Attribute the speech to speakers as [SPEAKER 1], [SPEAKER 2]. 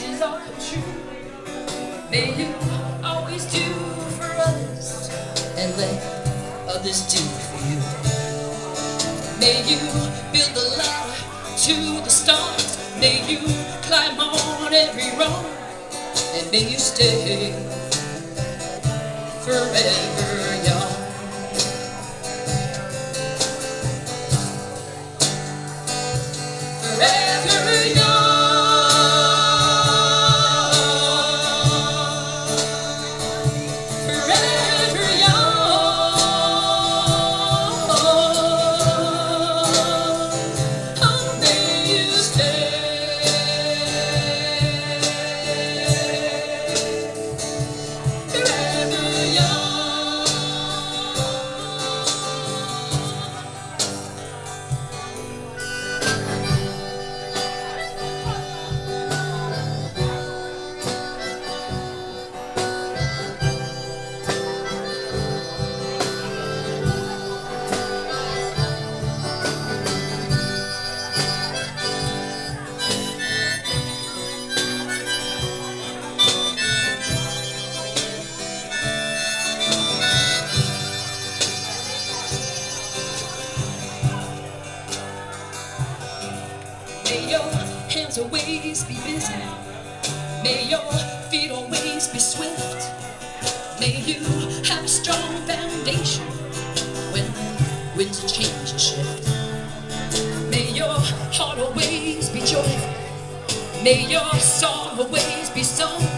[SPEAKER 1] wishes all come true. May you always do for others and let others do for you. May you build the ladder to the stars. May you climb on every rock, and may you stay forever young. Forever young. May your hands always be busy. May your feet always be swift. May you have a strong foundation when winds change and shift. May your heart always be joyful. May your song always be sung.